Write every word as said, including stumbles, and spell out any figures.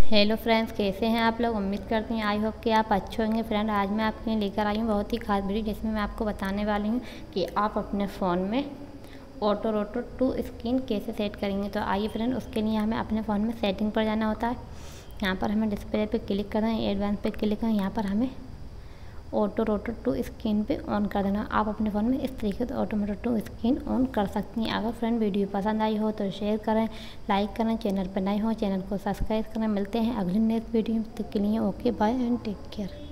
Hello friends, कैसे हैं आप लोग। उम्मीद करती हैं आई होप कि आप अच्छे होंगे। फ्रेंड, आज मैं आपके लिए लेकर आई हूँ बहुत ही खास वीडियो, जिसमें मैं आपको बताने वाली हूँ कि आप अपने फ़ोन में ऑटो रोटो टू स्क्रीन कैसे सेट करेंगे। तो आइए फ्रेंड, उसके लिए हमें अपने फ़ोन में सेटिंग पर जाना होता है। यहाँ पर हमें डिस्प्ले पे क्लिक करना है, एडवांस पे क्लिक करना है। यहाँ पर हमें ऑटो रोटो टू स्क्रीन पे ऑन कर देना। आप अपने फ़ोन में इस तरीके से ऑटो रोटो टू स्क्रीन ऑन कर सकती हैं। अगर फ्रेंड वीडियो पसंद आई हो तो शेयर करें, लाइक करें, चैनल पर नए हो चैनल को सब्सक्राइब करें। मिलते हैं अगली नेक्स्ट वीडियो, तक के लिए okay bye and take care.